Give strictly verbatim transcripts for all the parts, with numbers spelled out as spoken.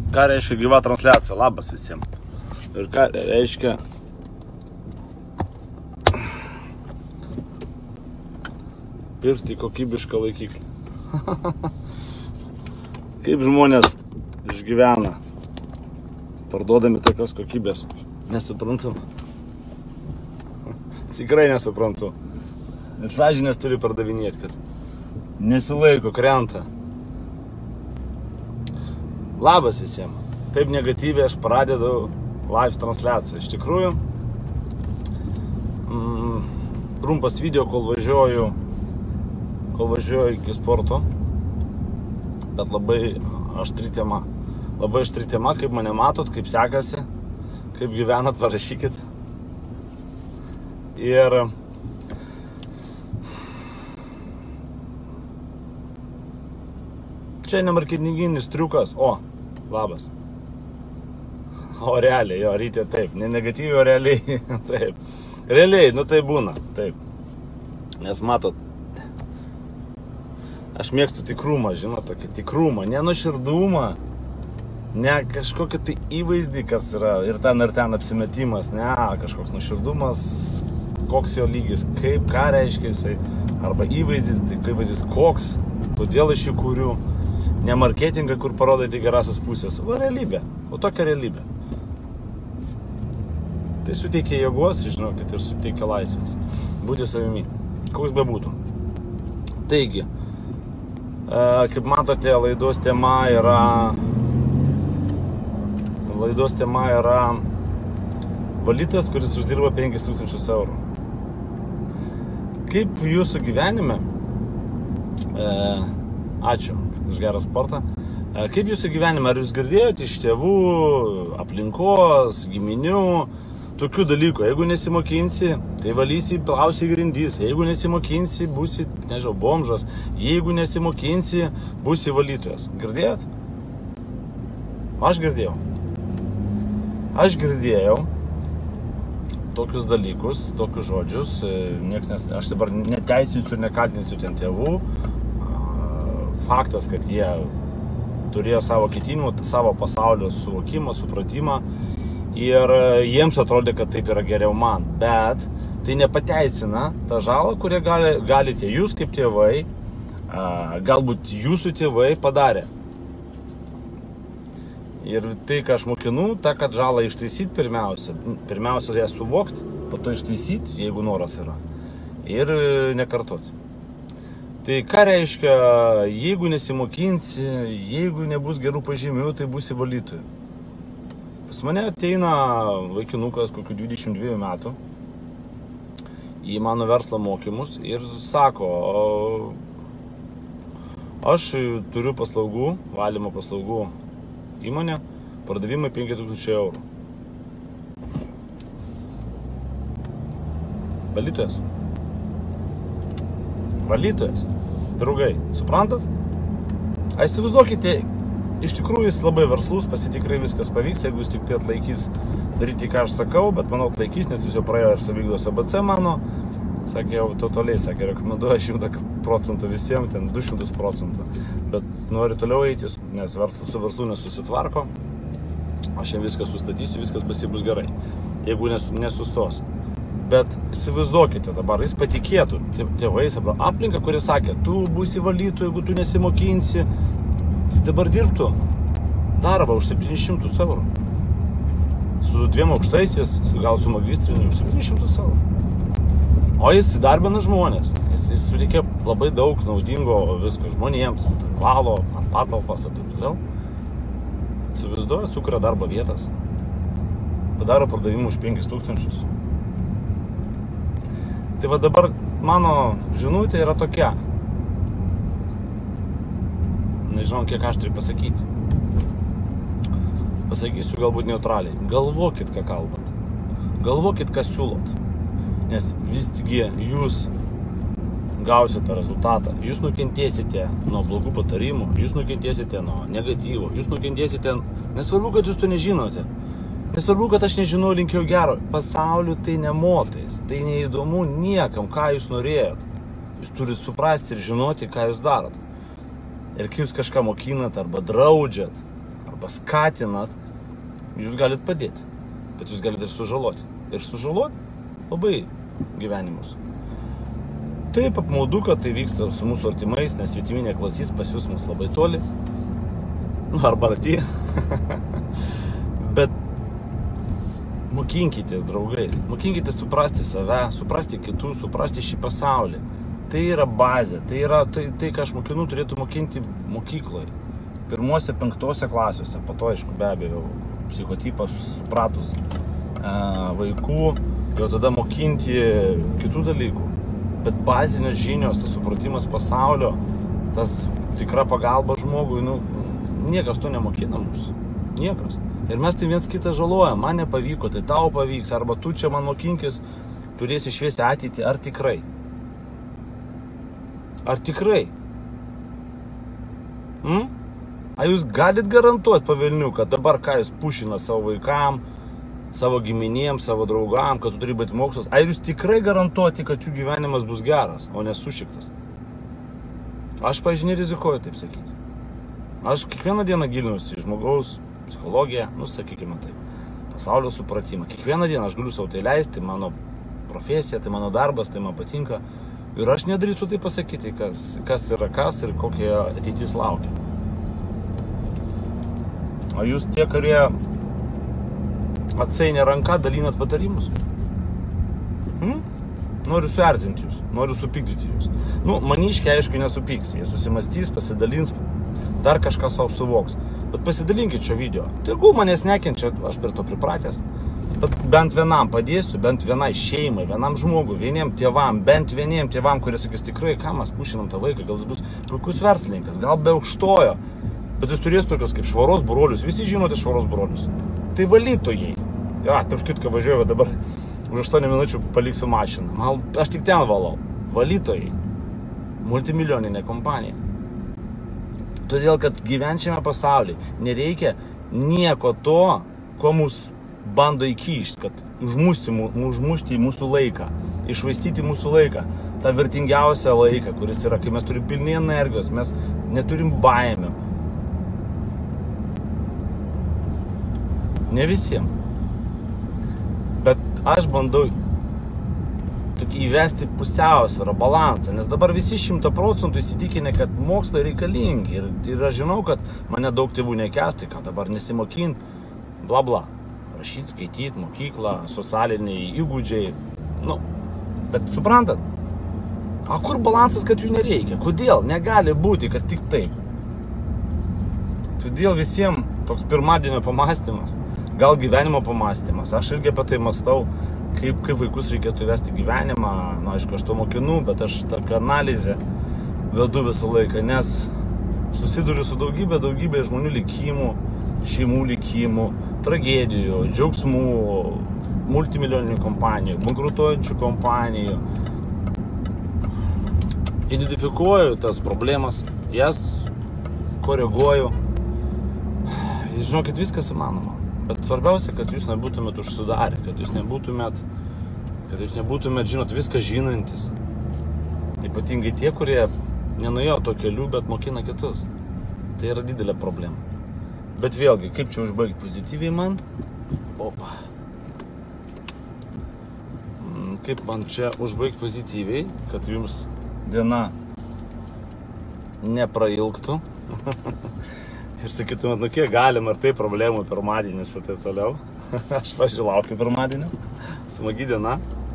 ką reiškia gyva transliacija? Labas visiems. Ir ką reiškia pirkti kokybišką laikiklį. Kaip žmonės išgyvena, parduodami tokios kokybės. Nesuprantu. Tikrai nesuprantu. Ir sąžinės turi pardavinėti, kad nesilaiko, krenta. Labas visiems. Taip negatyviai aš pradedu live transliaciją. Iš tikrųjų, mm, trumpas video, kol važiuoju, kol važiuoju iki sporto, bet labai aštri tema. Labai aštri tema, kaip mane matot, kaip sekasi, kaip gyvenat, parašykit. Ir čia ne marketinginis triukas, o, labas. O realiai, jo, rytė taip, ne negatyviai, o realiai, taip. Realiai, nu tai būna, taip. Nes matot, aš mėgstu tikrumą, žinot, tokį tikrumą, ne nuoširdumą, ne kažkokį tai įvaizdį, kas yra, ir ten ir ten apsimetimas, ne, kažkoks nuoširdumas, koks jo lygis, kaip, ką reiškia jisai, arba įvaizdis, tai kaip įvaizdis koks, kodėl aš jį kuriu, ne marketingą, kur parodai tai gerasios pusės, o realybė, o tokia realybė. Tai suteikia jėgos, žinokit, ir suteikia laisvės, būti savimi, koks bebūtų. Taigi, kaip matote, laidos tema yra, laidos tema yra valytojas, kuris uždirba penkis tūkstančius eurų. Kaip jūsų gyvenime, e, ačiū už gerą sportą, e, kaip jūsų gyvenime, ar jūs girdėjote iš tėvų, aplinkos, giminių, tokių dalykų? Jeigu nesimokinsi, tai valysi, plausi grindys, jeigu nesimokinsi, būsi, nežinau, bomžas, jeigu nesimokinsi, būsi valytojas. Girdėjot? Aš girdėjau. Aš girdėjau tokius dalykus, tokius žodžius, nieks nes, aš dabar neteisinsiu ir nekaltinsiu ten tėvų. Faktas, kad jie turėjo savo ketinimų, savo pasaulio suvokimą, supratimą ir jiems atrodė, kad taip yra geriau man. Bet tai nepateisina tą žalą, kurią gali, galite jūs kaip tėvai, galbūt jūsų tėvai padarė. Ir tai, ką aš mokinu, ta, kad žalą ištaisyti pirmiausia. Pirmiausia, ją suvokti, po to ištaisyti, jeigu noras yra. Ir nekartoti. Tai ką reiškia, jeigu nesimokinsi, jeigu nebus gerų pažymių, tai būsi valytoju. Pas mane ateina vaikinukas kokių dvidešimt dviejų metų į mano verslo mokymus ir sako, aš turiu paslaugų, valymo paslaugų įmonė, pardavimai penki tūkstančiai eurų. Valytojas. Valytojas. Draugai, suprantat? A įsivaizduokite, iš tikrųjų jis labai verslus, pasitikrai viskas pavyks, jeigu jis tik tai atlaikys daryti, ką aš sakau, bet manau atlaikys, nes jis jau praėjo ir savykdos A B C mano. Sakė, jau totaliai, sakė, rekomenduoja šimtą procentų visiems, ten du šimtus procentų. Bet nori toliau eiti, nes verslas su verslu nesusitvarko. Aš jam viską sustatysiu, viskas pas jį bus gerai, jeigu nesustos. Bet įsivaizduokite dabar, jis patikėtų tėvais, aplinka, kurie sakė, tu būsi valytoju, jeigu tu nesimokinsi, jis dabar dirbtų darbą už septynis šimtus eurų. Su dviem aukštaisiais, gal su magistriniu, už septynis šimtus eurų. O jis įdarbina žmonės, jis, jis suteikia labai daug naudingo visko žmonėms, valo, patalpas ir taip toliau. Įsivaizduoja, sukuria darbo vietas, padaro pardavimų už penkis tūkstančius. Tai va dabar mano žinutė yra tokia. Nežinau, kiek aš turiu pasakyti. Pasakysiu galbūt neutraliai. Galvokit, ką kalbat. Galvokit, ką siūlot. Nes visgi jūs gausite rezultatą, jūs nukentėsite nuo blogų patarimų, jūs nukentėsite nuo negatyvo, jūs nukentėsite, nesvarbu, kad jūs to nežinote, nesvarbu, kad aš nežinau, linkėjau gero, pasauliu tai nemotais, tai neįdomu niekam, ką jūs norėjot, jūs turite suprasti ir žinoti, ką jūs darot. Ir kai jūs kažką mokinat, arba draudžiat, arba paskatinat, jūs galit padėti, bet jūs galit ir sužaloti. Ir sužaloti labai gyvenimus. Taip, apmaudu, kad tai vyksta su mūsų artimais, nes vitiminė klasys pas jūs mus labai toli. Nu, arba arti. Bet mokinkitės, draugai. Mokinkitės suprasti save, suprasti kitus, suprasti šį pasaulį. Tai yra bazė. Tai yra tai, tai ką aš mokinu, turėtų mokinti mokykloje. Pirmuose, penktose klasiuose. Po to, aišku, be abejo, psichotipą supratus e, vaikų, jau tada mokinti kitų dalykų. Bet bazinės žinios, tas supratimas pasaulio, tas tikra pagalba žmogui, nu, niekas to nemokina mus. Niekas. Ir mes tai viens kitą žalojam. Man nepavyko, tai tau pavyks. Arba tu čia man mokinkis, turėsi šviesti ateitį. Ar tikrai? Ar tikrai? Hmm? Ar jūs galit garantuoti pavilnių, kad dabar ką jūs pušina savo vaikam, savo giminėms, savo draugam, kad tu turi būti mokslas? Ar jūs tikrai garantuoti, kad jų gyvenimas bus geras, o nesušiktas? Aš, pažiūrėjau, rizikuoju taip sakyti. Aš kiekvieną dieną gilinusi į žmogaus psichologiją, nu, sakykime taip, pasaulio supratimą. Kiekvieną dieną aš galiu savo tai leisti, mano profesija, tai mano darbas, tai man patinka. Ir aš nedrįstu tai pasakyti, kas, kas yra kas ir kokie ateitis laukia. O jūs tie, kurie atsainė ranka, dalinat patarimus? Hmm? Noriu suerzinti jūs, noriu supykdyti jūs. Nu, maniškiai, aišku, nesupyks. Jie susimastys, pasidalins, dar kažką savo suvoks. Bet pasidalinkit šio video. Tai gal manęs nekenčia, aš prie to pripratęs. Bet bent vienam padėsiu, bent vienai šeimai, vienam žmogui, vieniem tėvam, bent vieniem tėvam, kurie sakys, tikrai, ką mes pušinam tą vaiką, gal jis bus puikus verslininkas, gal be aukštojo. Bet jis turės tokios kaip švaros brolius. Visi žinote švaros brolius. Tai valytojai. Ja, tarp kitką važiuoju, dabar už aštuonių minučių paliksiu mašiną. Mal, aš tik ten valau. Valytojai. Multimilioninė kompanija. Todėl, kad gyvenčiame pasaulyje nereikia nieko to, ko mus bando įkišti, kad užmušti, užmušti mūsų laiką, išvaistyti mūsų laiką, tą vertingiausią laiką, kuris yra, kai mes turim pilni energijos, mes neturim baimių. Ne visiems. Bet aš bandau tokį įvesti pusiausvyrą, balansą, nes dabar visi šimtą procentų įsitikinę, kad mokslai reikalingi ir, ir aš žinau, kad mane daug tėvų nekęstų, kad dabar nesimokint, bla bla. Rašyti, skaityti, mokykla, socialiniai įgūdžiai, nu, bet suprantat, a kur balansas, kad jų nereikia? Kodėl? Negali būti, kad tik taip. Todėl visiems toks pirmadienio pamąstymas, gal gyvenimo pamąstymas. Aš irgi apie tai mąstau, kaip, kaip vaikus reikėtų vesti gyvenimą. Na, aišku, aš to mokinu, bet aš tokią analizę vedu visą laiką, nes susiduriu su daugybė, daugybė žmonių likimų, šeimų likimų, tragedijų, džiaugsmų, multimilijoninių kompanijų, bankrutuojančių kompanijų. Identifikuoju tas problemas, jas koreguoju. Žinokit, viskas įmanoma. Bet svarbiausia, kad jūs nebūtumėt užsudarę, kad jūs nebūtumėt, kad jūs nebūtumėt, žinot, viską žinantis. Ypatingai tie, kurie nenuėjo to keliu, bet mokina kitus. Tai yra didelė problema. Bet vėlgi, kaip čia užbaigti pozityviai man? Opa. Kaip man čia užbaigti pozityviai, kad jums diena neprailgtų. Ir sakytumėt, nu kiek galim, ar tai problemų pirmadienis ir taip toliau. Aš pažilaukiu pirmadienio. Smagi diena.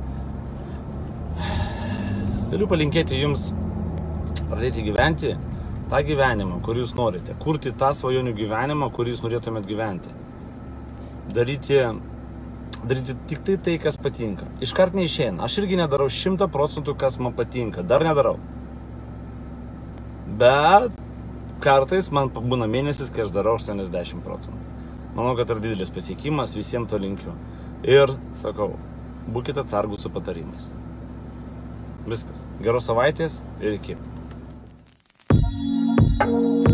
Galiu palinkėti jums pradėti gyventi tą gyvenimą, kurį jūs norite. Kurti tą svajonių gyvenimą, kurį jūs norėtumėt gyventi. Daryti, daryti tik tai tai, kas patinka. Iškart neišeina. Aš irgi nedarau šimtą procentų, kas man patinka. Dar nedarau. Bet kartais man būna mėnesis, kai aš darau aštuoniasdešimt procentų. Manau, kad yra didelis pasiekimas, visiems to linkiu. Ir sakau, būkite atsargūs su patarimais. Viskas. Geros savaitės ir iki.